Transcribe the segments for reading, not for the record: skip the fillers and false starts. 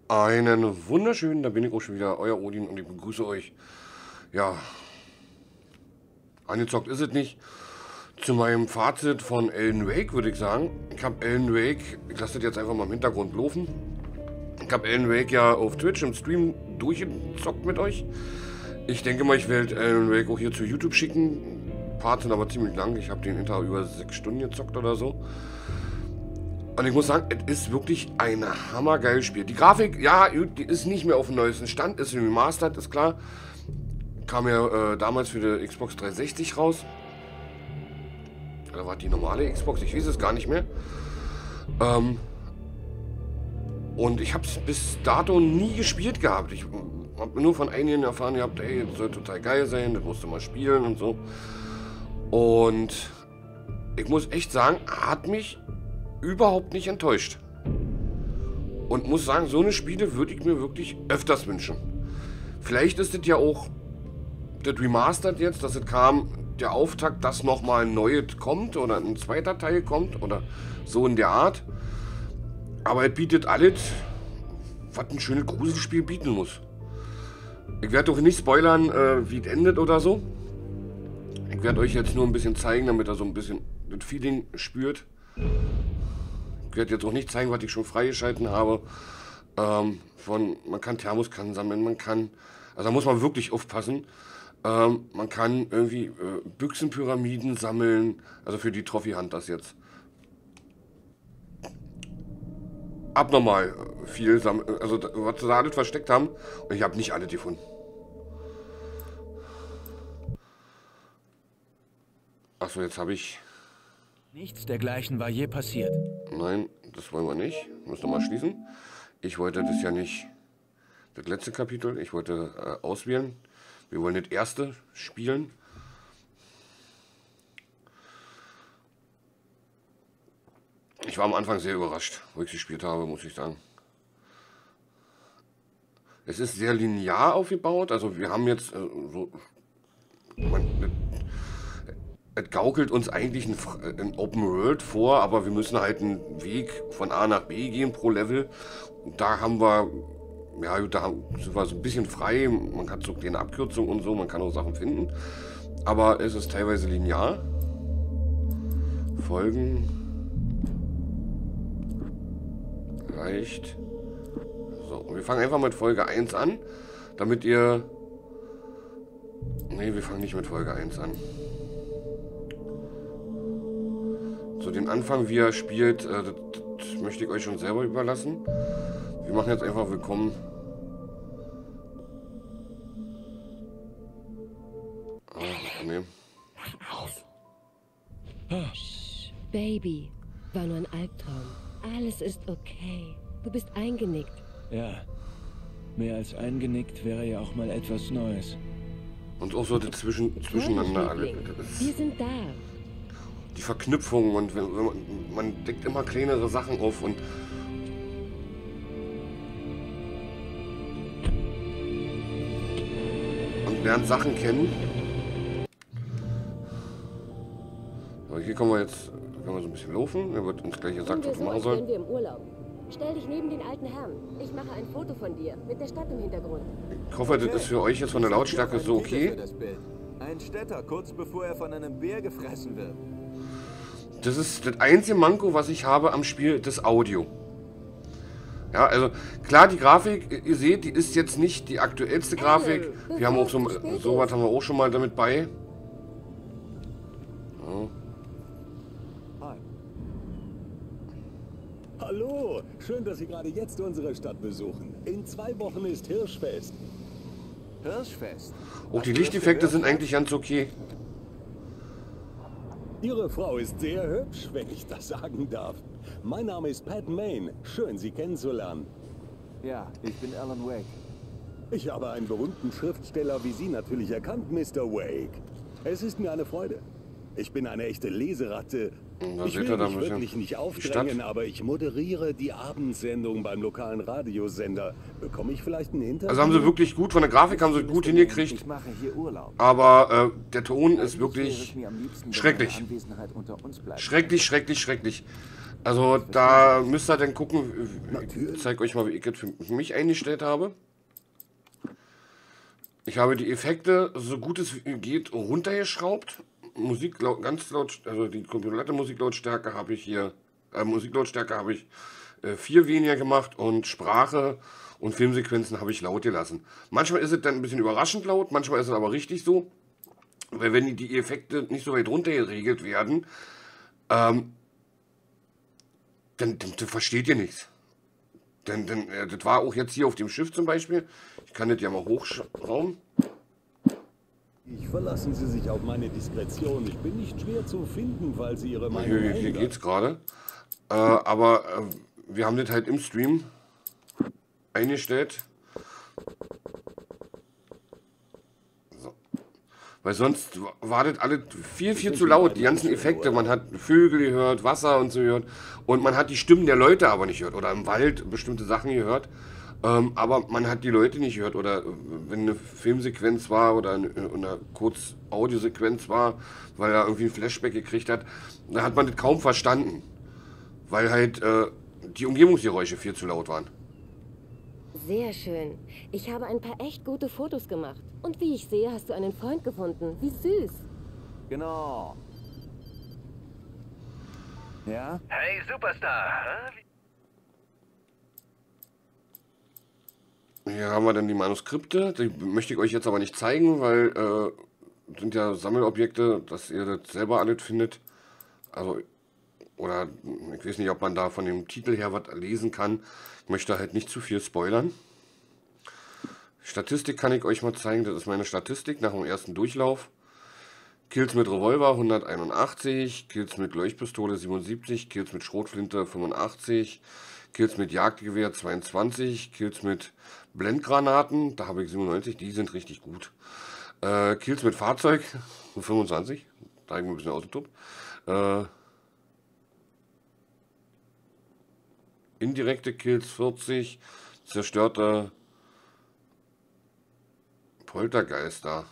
Einen wunderschönen, da bin ich auch schon wieder, euer Odin und ich begrüße euch. Ja, angezockt ist es nicht. Zu meinem Fazit von Alan Wake würde ich sagen. Ich habe Alan Wake, ich lasse das jetzt einfach mal im Hintergrund laufen. Ich habe Alan Wake ja auf Twitch im Stream durchgezockt mit euch. Ich denke mal, ich werde Alan Wake auch hier zu YouTube schicken. Parts sind aber ziemlich lang. Ich habe den hinter über 6 Stunden gezockt oder so. Und ich muss sagen, es ist wirklich ein hammergeiles Spiel. Die Grafik, ja, die ist nicht mehr auf dem neuesten Stand, ist remastered, ist klar. Kam ja damals für die Xbox 360 raus. Oder war die normale Xbox? Ich weiß es gar nicht mehr. Und ich habe es bis dato nie gespielt gehabt. Ich habe nur von einigen erfahren gehabt, ey, das soll total geil sein, das musst du mal spielen und so. Und ich muss echt sagen, hat mich überhaupt nicht enttäuscht. Und muss sagen, so eine Spiele würde ich mir wirklich öfters wünschen. Vielleicht ist es ja auch das Remastered jetzt, dass es kam, der Auftakt, dass nochmal ein neues kommt oder ein zweiter Teil kommt oder so in der Art. Aber es bietet alles, was ein schönes Gruselspiel bieten muss. Ich werde doch nicht spoilern, wie es endet oder so. Ich werde euch jetzt nur ein bisschen zeigen, damit ihr so ein bisschen das Feeling spürt. Ich werde jetzt auch nicht zeigen, was ich schon freigeschalten habe. Man kann Thermoskannen sammeln, man kann, also da muss man wirklich aufpassen. Man kann irgendwie Büchsenpyramiden sammeln, also für die Trophy Hunters jetzt. Abnormal viel sammeln, also was sie da alles versteckt haben. Und ich habe nicht alle gefunden. Achso, jetzt habe ich... Nichts dergleichen war je passiert. Nein, das wollen wir nicht. Müssen wir mal schließen. Ich wollte das ja nicht, das letzte Kapitel, ich wollte auswählen. Wir wollen das erste spielen. Ich war am Anfang sehr überrascht, wo ich gespielt habe, muss ich sagen. Es ist sehr linear aufgebaut, also wir haben jetzt es gaukelt uns eigentlich ein Open World vor, aber wir müssen halt einen Weg von A nach B gehen pro Level. Und da haben wir, ja, da sind wir so ein bisschen frei. Man hat so eine Abkürzung und so, man kann auch Sachen finden. Aber es ist teilweise linear. Folgen. Reicht. So, und wir fangen einfach mit Folge 1 an, damit ihr... Ne, wir fangen nicht mit Folge 1 an. So, den Anfang, wie er spielt, das möchte ich euch schon selber überlassen. Wir machen jetzt einfach willkommen. Nee. Psst, Baby, war nur ein Albtraum. Alles ist okay. Du bist eingenickt. Ja, mehr als eingenickt wäre ja auch mal etwas Neues. Und auch so das zwischeneinander alle. Wir sind da. Die Verknüpfungen und man deckt immer kleinere Sachen auf und lernt Sachen kennen. So, hier können wir jetzt so ein bisschen laufen. Er wird uns gleich gesagt, was wir machen sollen. Wir im Urlaub. Stell dich neben den alten Herrn. Ich mache ein Foto von dir mit der Stadt im Hintergrund. Ich hoffe, das ist für euch jetzt von der Lautstärke so okay. Ein Städter, kurz bevor er von einem Bär gefressen wird. Das ist das einzige Manko, was ich habe am Spiel, das Audio. Ja, also klar, die Grafik, ihr seht, die ist jetzt nicht die aktuellste Grafik. Wir haben auch so was haben wir auch schon mal damit bei. Ja. Hi. Hallo, schön, dass Sie gerade jetzt unsere Stadt besuchen. In 2 Wochen ist Hirschfest. Hirschfest. Auch die Lichteffekte sind eigentlich ganz okay. Ihre Frau ist sehr hübsch, wenn ich das sagen darf. Mein Name ist Pat Main. Schön, Sie kennenzulernen. Ja, ich bin Alan Wake. Ich habe einen berühmten Schriftsteller wie Sie natürlich erkannt, Mr. Wake. Es ist mir eine Freude. Ich bin eine echte Leseratte. Ich will mich wirklich nicht aufdrängen, aber ich moderiere die Abendsendung beim lokalen Radiosender. Bekomme ich vielleicht einen Interview? Also haben sie wirklich gut, von der Grafik haben sie gut hingekriegt. Ich mache hier Urlaub. Aber der Ton ist wirklich schrecklich. Schrecklich. Also da müsst ihr dann gucken, ich zeige euch mal, wie ich das für mich eingestellt habe. Ich habe die Effekte, so gut es geht, runtergeschraubt. Musik ganz laut, also die komplette Musiklautstärke habe ich hier, Musiklautstärke habe ich 4 weniger gemacht und Sprache und Filmsequenzen habe ich laut gelassen. Manchmal ist es dann ein bisschen überraschend laut, manchmal ist es aber richtig so, weil wenn die Effekte nicht so weit runter geregelt werden, dann versteht ihr nichts. Denn das war auch jetzt hier auf dem Schiff zum Beispiel. Ich kann das ja mal hochschrauben. Verlassen Sie sich auf meine Diskretion. Ich bin nicht schwer zu finden, weil Sie Ihre Meinung hier geht's gerade. Aber wir haben das halt im Stream eingestellt. So. Weil sonst war das alles viel zu laut. Die ganzen Effekte. Man hat Vögel gehört, Wasser und so gehört. Und man hat die Stimmen der Leute aber nicht gehört. Oder im Wald bestimmte Sachen gehört. Aber man hat die Leute nicht gehört. Oder wenn eine Filmsequenz war oder eine kurz Audiosequenz war, weil er irgendwie ein Flashback gekriegt hat, da hat man das kaum verstanden. Weil halt die Umgebungsgeräusche viel zu laut waren. Sehr schön. Ich habe ein paar echt gute Fotos gemacht. Und wie ich sehe, hast du einen Freund gefunden. Wie süß. Genau. Ja? Hey, Superstar. Hier haben wir dann die Manuskripte. Die möchte ich euch jetzt aber nicht zeigen, weil sind ja Sammelobjekte, dass ihr das selber alles findet. Also, oder ich weiß nicht, ob man da von dem Titel her was lesen kann. Ich möchte halt nicht zu viel spoilern. Statistik kann ich euch mal zeigen. Das ist meine Statistik nach dem ersten Durchlauf. Kills mit Revolver 181, Kills mit Leuchtpistole 77, Kills mit Schrotflinte 85, Kills mit Jagdgewehr 22, Kills mit Blendgranaten, da habe ich 97, die sind richtig gut. Kills mit Fahrzeug 25, da habe ich ein bisschen ausgetobt. Indirekte Kills 40, zerstörte Poltergeister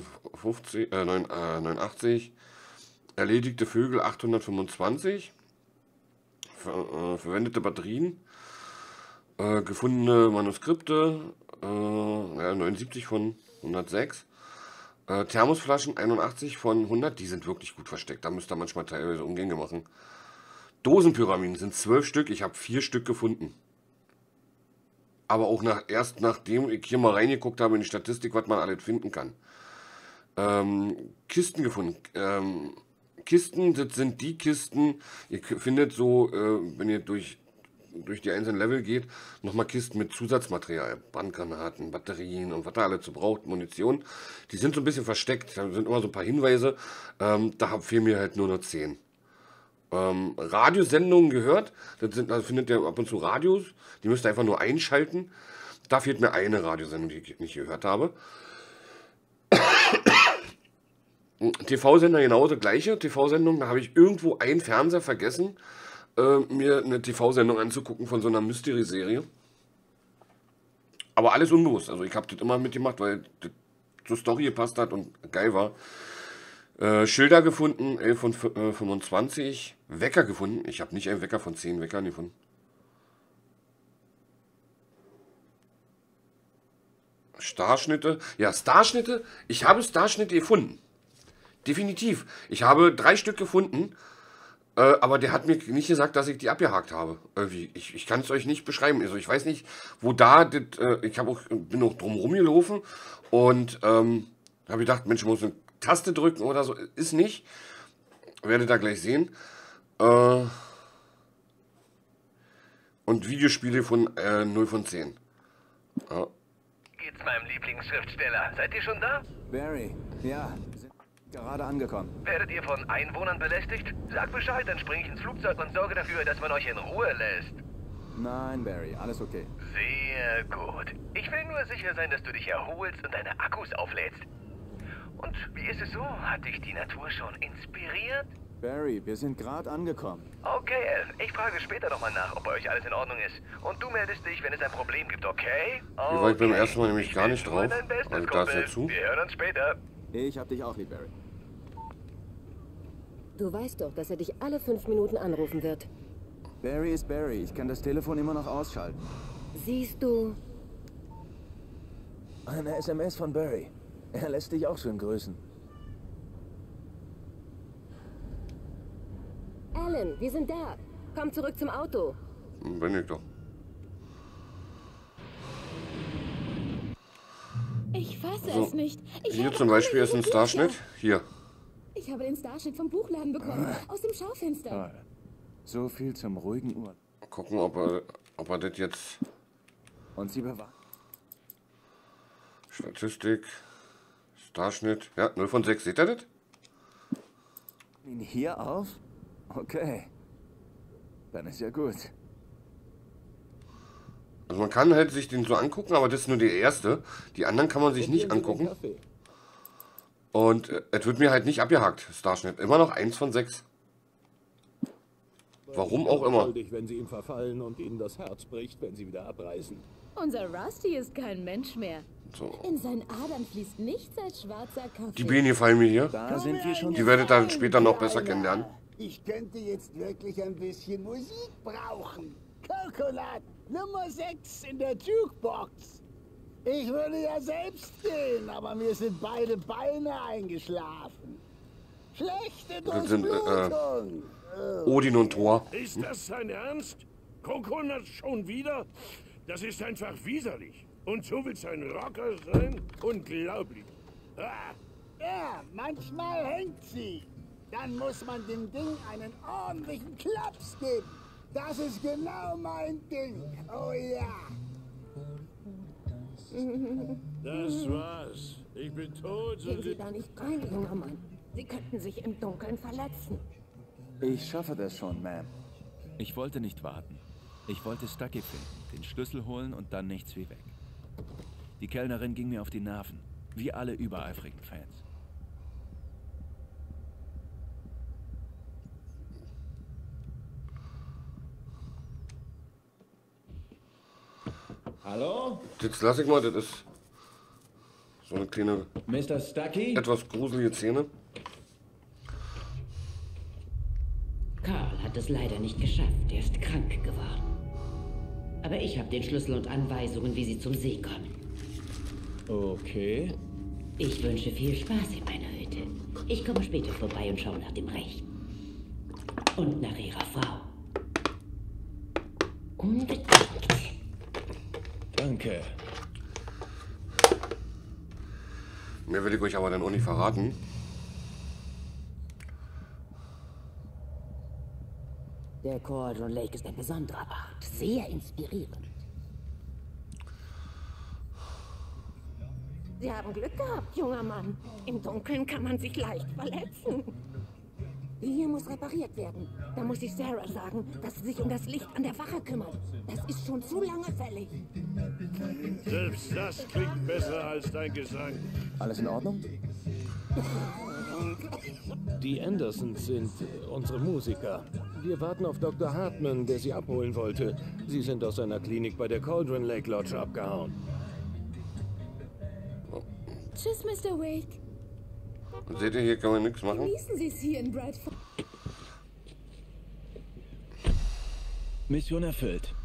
89, erledigte Vögel 825, verwendete Batterien, gefundene Manuskripte 79 von 106, Thermosflaschen 81 von 100, die sind wirklich gut versteckt, da müsst ihr manchmal teilweise Umgänge machen. Dosenpyramiden sind 12 Stück, ich habe 4 Stück gefunden. Aber auch erst nachdem ich hier mal reingeguckt habe in die Statistik, was man alles finden kann. Kisten gefunden. Kisten, das sind die Kisten, ihr findet so, wenn ihr durch die einzelnen Level geht, nochmal Kisten mit Zusatzmaterial. Brandgranaten, Batterien und was da alles so braucht, Munition. Die sind so ein bisschen versteckt, da sind immer so ein paar Hinweise. Da fehlen mir halt nur noch 10. Radiosendungen gehört, da findet ihr ab und zu Radios, die müsst ihr einfach nur einschalten. Da fehlt mir eine Radiosendung, die ich nicht gehört habe. TV-Sender genauso gleiche TV-Sendung, da habe ich irgendwo einen Fernseher vergessen, mir eine TV-Sendung anzugucken von so einer Mystery-Serie. Aber alles unbewusst, also ich habe das immer mitgemacht, weil das zur Story gepasst hat und geil war. Schilder gefunden, 11 von 25. Wecker gefunden. Ich habe nicht einen Wecker von 10 Weckern gefunden. Starschnitte. Ja, Starschnitte. Ich habe Starschnitte gefunden. Definitiv. Ich habe 3 Stück gefunden. Aber der hat mir nicht gesagt, dass ich die abgehakt habe. Irgendwie. Ich kann es euch nicht beschreiben. Also ich weiß nicht, wo da das, ich bin noch drum rumgelaufen und habe gedacht, Mensch, ich muss eine Taste drücken oder so, ist nicht. Werdet ihr gleich sehen. Und Videospiele von 0 von 10. Ja. Geht's meinem Lieblingsschriftsteller? Seid ihr schon da? Barry, ja, wir sind gerade angekommen. Werdet ihr von Einwohnern belästigt? Sag Bescheid, dann springe ich ins Flugzeug und sorge dafür, dass man euch in Ruhe lässt. Nein, Barry, alles okay. Sehr gut. Ich will nur sicher sein, dass du dich erholst und deine Akkus auflädst. Und wie ist es so? Hat dich die Natur schon inspiriert? Barry, wir sind gerade angekommen. Okay, Elf. Ich frage später nochmal nach, ob bei euch alles in Ordnung ist. Und du meldest dich, wenn es ein Problem gibt, okay? Hier war ich beim ersten Mal nämlich gar nicht drauf. Also da ist ja zu. Wir hören uns später. Ich hab dich auch lieb, Barry. Du weißt doch, dass er dich alle 5 Minuten anrufen wird. Barry ist Barry. Ich kann das Telefon immer noch ausschalten. Siehst du? Eine SMS von Barry. Er lässt dich auch schön grüßen. Alan, wir sind da. Komm zurück zum Auto. Bin ich doch. Ich fasse So, es nicht. hier zum Beispiel ist ein Starschnitt. Hier. Ich habe den Starschnitt vom Buchladen bekommen. Aus dem Schaufenster. Toll. So viel zum ruhigen Uhr. Mal gucken, ob er das jetzt... Und sie bewacht. Statistik. Starschnitt. Ja, 0 von 6. Seht ihr das? Ihn hier auf? Okay. Dann ist ja gut. Also man kann halt sich den so angucken, aber das ist nur die erste. Die anderen kann man sich nicht angucken. Und es wird mir halt nicht abgehakt, Starschnitt. Immer noch 1 von 6. Warum auch immer. Wenn sie ihm verfallen und ihnen das Herz bricht, wenn sie wieder abreisen. Unser Rusty ist kein Mensch mehr. So. In seinen Adern fließt nichts als schwarzer Kaffee. Die Bienen gefallen mir hier. Da sind wir schon. Die werdet ihr dann später noch besser kennenlernen. Ich könnte jetzt wirklich ein bisschen Musik brauchen. Coconut, Nummer 6 in der Jukebox. Ich würde ja selbst gehen, aber mir sind beide Beine eingeschlafen. Schlechte Das sind Durchblutung. Odin und Thor. Ist das sein Ernst? Coconut schon wieder? Das ist einfach widerlich. Und so willst du ein Rocker sein? Unglaublich. Ah. Ja, manchmal hängt sie. Dann muss man dem Ding einen ordentlichen Klaps geben. Das ist genau mein Ding. Oh ja. Das war's. Ich bin tot. Gehen Sie da nicht rein, junger Mann. Sie könnten sich im Dunkeln verletzen. Ich schaffe das schon, Ma'am. Ich wollte nicht warten. Ich wollte Stucky finden, den Schlüssel holen und dann nichts wie weg. Die Kellnerin ging mir auf die Nerven, wie alle übereifrigen Fans. Hallo? Jetzt lasse ich mal, das ist so eine kleine, Mr. Stucky? etwas gruselige Szene. Carl hat es leider nicht geschafft. Er ist krank geworden. Aber ich habe den Schlüssel und Anweisungen, wie Sie zum See kommen. Okay. Ich wünsche viel Spaß in meiner Hütte. Ich komme später vorbei und schaue nach dem Rechten. Und nach Ihrer Frau. Unbedingt. Danke. Mehr will ich euch aber dann auch nicht verraten. Der Cauldron Lake ist ein besonderer Ort. Sehr inspirierend. Sie haben Glück gehabt, junger Mann. Im Dunkeln kann man sich leicht verletzen. Hier muss repariert werden. Da muss ich Sarah sagen, dass sie sich um das Licht an der Wache kümmert. Das ist schon zu lange fällig. Selbst das klingt besser als dein Gesang. Alles in Ordnung? Die Andersons sind unsere Musiker. Wir warten auf Dr. Hartman, der sie abholen wollte. Sie sind aus seiner Klinik bei der Cauldron Lake Lodge abgehauen. Tschüss, Mr. Wake. Und seht ihr, hier kann man nichts machen. Genießen Sie es hier in Bradford. Mission erfüllt.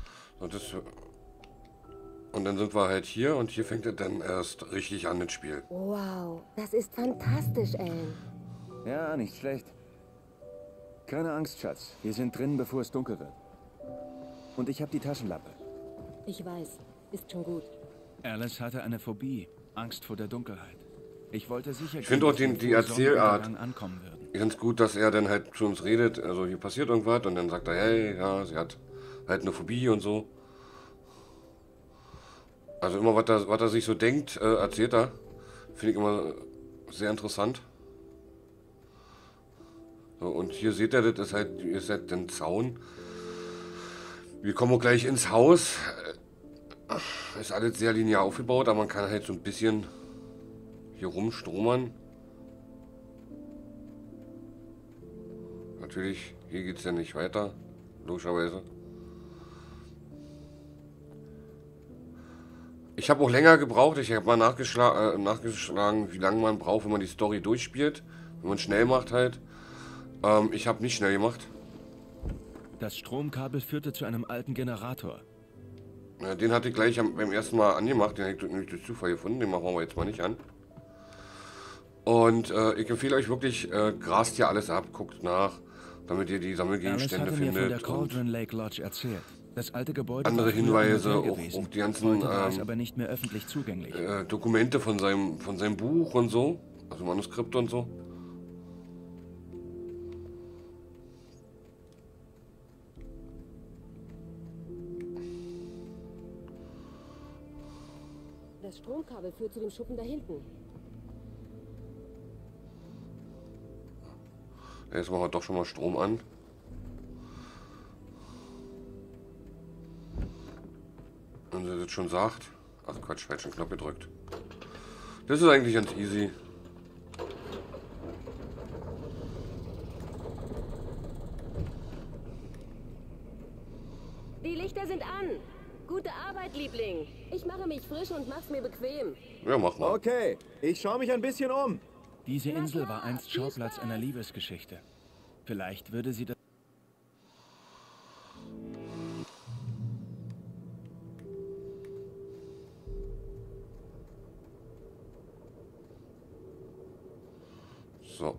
Und dann sind wir halt hier und hier fängt es dann erst richtig an, das Spiel. Wow, das ist fantastisch, Alan. Ja, nicht schlecht. Keine Angst, Schatz. Wir sind drin, bevor es dunkel wird. Und ich habe die Taschenlampe. Ich weiß, ist schon gut. Alice hatte eine Phobie, Angst vor der Dunkelheit. Ich wollte sicher. Ich finde auch die Erzählart ankommen würden. ganz gut, dass er dann halt zu uns redet. Also hier passiert irgendwas und dann sagt er, hey, ja, sie hat halt eine Phobie und so. Also immer, was er sich so denkt, erzählt er. Finde ich immer sehr interessant. So, und hier seht ihr, das ist halt ein Zaun. Wir kommen auch gleich ins Haus. Ist alles sehr linear aufgebaut, aber man kann halt so ein bisschen hier rumstromern. Natürlich, hier geht es ja nicht weiter, logischerweise. Ich habe auch länger gebraucht. Ich habe mal nachgeschlagen, wie lange man braucht, wenn man die Story durchspielt. Wenn man schnell macht halt. Ich habe nicht schnell gemacht. Das Stromkabel führte zu einem alten Generator. Ja, den hatte ich gleich beim ersten Mal angemacht. Den habe ich nämlich durch Zufall gefunden. Den machen wir jetzt mal nicht an. Und ich empfehle euch wirklich, grast hier alles ab, guckt nach, damit ihr die Sammelgegenstände findet. Mir von der Cauldron Lake Lodge erzählt. Das alte Gebäude andere Hinweise, auch die ganzen aber nicht mehr öffentlich zugänglich. Dokumente von seinem Buch und so, also Manuskripte und so. Das Stromkabel führt zu dem Schuppen da hinten. Jetzt machen wir doch schon mal Strom an. Und er das schon sagt. Ach Quatsch, falschen Knopf gedrückt. Das ist eigentlich ganz easy. Die Lichter sind an. Gute Arbeit, Liebling. Ich mache mich frisch und mach's mir bequem. Ja, mach mal. Okay, ich schaue mich ein bisschen um. Diese Insel war einst Schauplatz einer Liebesgeschichte. Vielleicht würde sie das... So.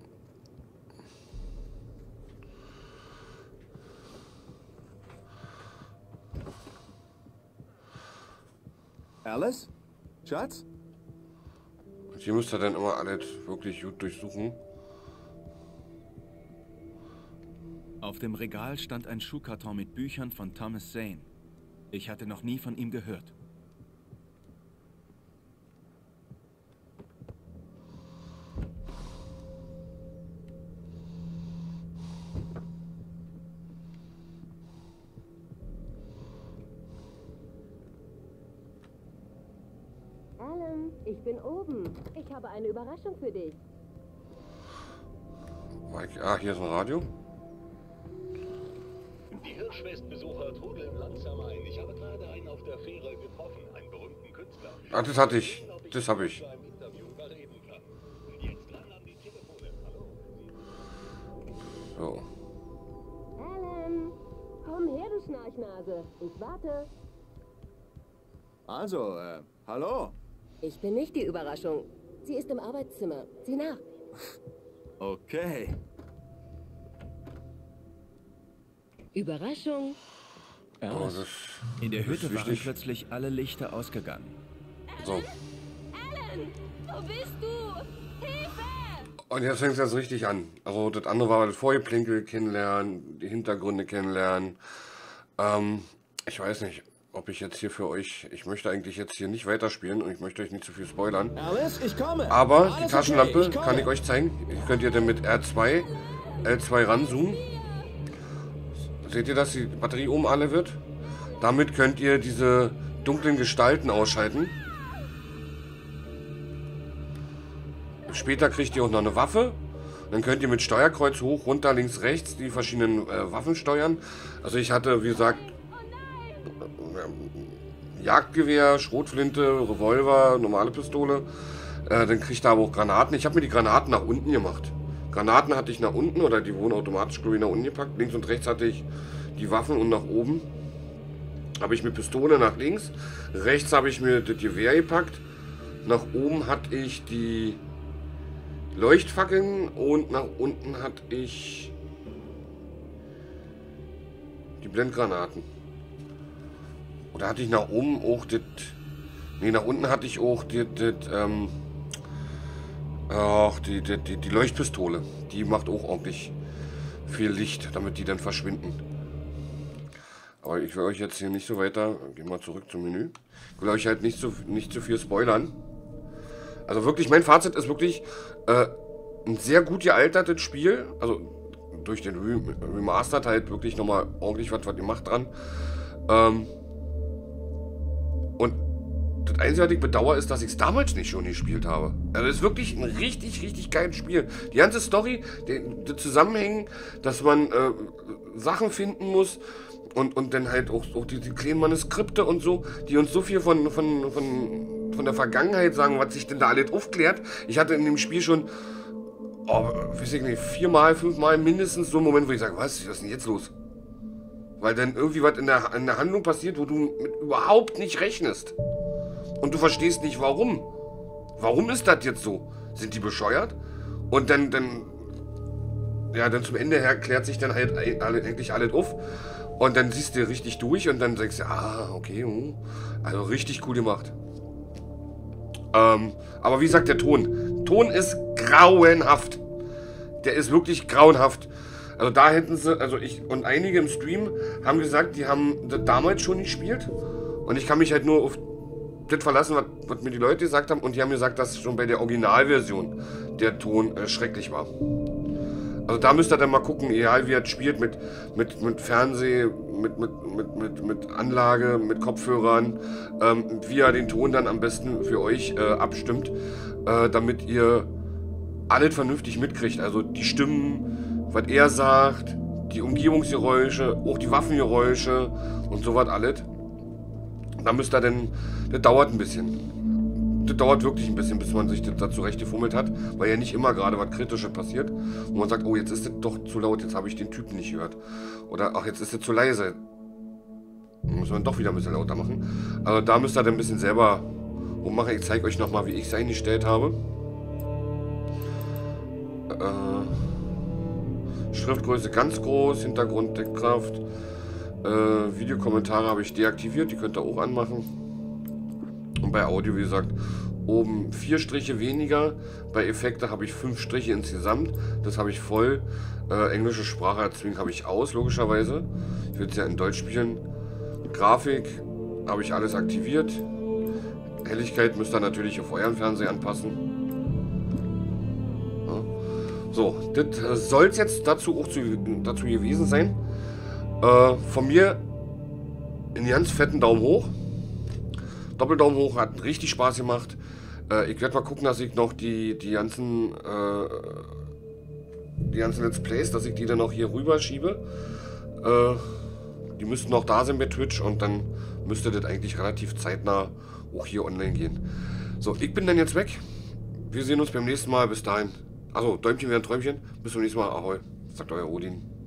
Alice? Schatz? Hier müsst ihr dann immer alles wirklich gut durchsuchen. Auf dem Regal stand ein Schuhkarton mit Büchern von Thomas Zane. Ich hatte noch nie von ihm gehört. Alan, ich bin oben. Ich habe eine Überraschung für dich. Ah, hier ist ein Radio. Die Hirschfestbesucher trudeln langsam ein. Ich habe gerade einen auf der Fähre getroffen, einen berühmten Künstler. Ah, das hatte ich. Das habe ich. So. Alan, komm her, du Schnarchnase. Ich warte. Also, hallo? Ich bin nicht die Überraschung. Sie ist im Arbeitszimmer. Sieh nach. Okay. Überraschung. Oh, in der Hütte waren plötzlich alle Lichter ausgegangen. So. Alan, wo bist du? Hilfe! Und jetzt fängt es jetzt richtig an. Also das andere war das Vorgeplänkel kennenlernen, die Hintergründe kennenlernen. Ich weiß nicht, ob ich jetzt hier für euch... Ich möchte eigentlich jetzt hier nicht weiterspielen und ich möchte euch nicht zu viel spoilern. Alice, ich komme. Aber die Taschenlampe kann ich euch zeigen. Ihr könnt ihr dann mit L2 ranzoomen. Seht ihr, dass die Batterie oben alle wird? Damit könnt ihr diese dunklen Gestalten ausschalten. Später kriegt ihr auch noch eine Waffe. Dann könnt ihr mit Steuerkreuz hoch, runter, links, rechts die verschiedenen Waffen steuern. Also ich hatte, wie gesagt, Jagdgewehr, Schrotflinte, Revolver, normale Pistole. Dann kriegt ihr aber auch Granaten. Ich habe mir die Granaten nach unten gemacht. Granaten hatte ich nach unten, oder die wurden automatisch, glaube ich, nach unten gepackt. Links und rechts hatte ich die Waffen und nach oben habe ich mir Pistole nach links. Rechts habe ich mir das Gewehr gepackt. Nach oben hatte ich die Leuchtfackeln und nach unten hatte ich die Blendgranaten. Oder hatte ich nach oben auch das... Ne, nach unten hatte ich auch die Leuchtpistole. Die macht auch ordentlich viel Licht, damit die dann verschwinden. Aber ich will euch jetzt hier nicht so weiter... Gehen wir zurück zum Menü. Ich will euch halt nicht so viel spoilern. Also wirklich, mein Fazit ist wirklich ein sehr gut gealtertes Spiel. Also durch den Remastered halt wirklich nochmal ordentlich was gemacht dran. Und das Einzige, was ich bedauere, ist, dass ich es damals nicht schon gespielt habe. Also es ist wirklich ein richtig, richtig geiles Spiel. Die ganze Story, die Zusammenhängen, dass man Sachen finden muss und dann halt auch die kleinen Manuskripte und so, die uns so viel von der Vergangenheit sagen, was sich denn da alles aufklärt. Ich hatte in dem Spiel schon, weiß ich nicht, 4-mal, 5-mal mindestens so einen Moment, wo ich sage, was ist denn jetzt los? Weil dann irgendwie was in der Handlung passiert, wo du mit überhaupt nicht rechnest. Und du verstehst nicht, warum. Warum ist das jetzt so? Sind die bescheuert? Und dann zum Ende her klärt sich dann halt eigentlich alles auf. Und dann siehst du richtig durch und dann denkst du, okay, also richtig cool gemacht. Aber wie gesagt, der Ton. Ton ist grauenhaft. Der ist wirklich grauenhaft. Also da hätten sie, also ich und einige im Stream haben gesagt, die haben das damals schon gespielt. Und ich kann mich halt nur auf das verlassen, was mir die Leute gesagt haben. Und die haben gesagt, dass schon bei der Originalversion der Ton schrecklich war. Also da müsst ihr dann mal gucken, egal wie er spielt, mit Fernseh, mit Anlage, mit Kopfhörern, wie er den Ton dann am besten für euch abstimmt, damit ihr alles vernünftig mitkriegt. Also die Stimmen, was er sagt, die Umgebungsgeräusche, auch die Waffengeräusche und sowas alles. Da müsst ihr dann, das dauert ein bisschen. Das dauert wirklich ein bisschen, bis man sich das da zurechtgefummelt hat, weil ja nicht immer gerade was Kritisches passiert. Und man sagt, oh, jetzt ist das doch zu laut, jetzt habe ich den Typen nicht gehört. Oder, ach, jetzt ist das zu leise. Dann muss man doch wieder ein bisschen lauter machen. Also da müsst ihr dann ein bisschen selber rummachen. Ich zeige euch nochmal, wie ich es eingestellt habe. Schriftgröße ganz groß, Hintergrund Deckkraft. Videokommentare habe ich deaktiviert, die könnt ihr auch anmachen. Und bei Audio, wie gesagt, oben 4 Striche weniger. Bei Effekte habe ich 5 Striche insgesamt. Das habe ich voll. Englische Sprache erzwingen habe ich aus, logischerweise. Ich will es ja in Deutsch spielen. Grafik habe ich alles aktiviert. Helligkeit müsst ihr natürlich auf euren Fernseher anpassen. Ja. So, das soll es jetzt dazu gewesen sein. Von mir einen ganz fetten Daumen hoch. Doppeldaumen hoch, hat richtig Spaß gemacht. Ich werde mal gucken, dass ich noch die ganzen Let's Plays, dass ich die dann noch hier rüber schiebe. Die müssten noch da sein bei Twitch und dann müsste das eigentlich relativ zeitnah auch hier online gehen. So, ich bin dann jetzt weg. Wir sehen uns beim nächsten Mal. Bis dahin. Also, Däumchen wäre ein Träumchen. Bis zum nächsten Mal. Ahoi. Sagt euer Odin.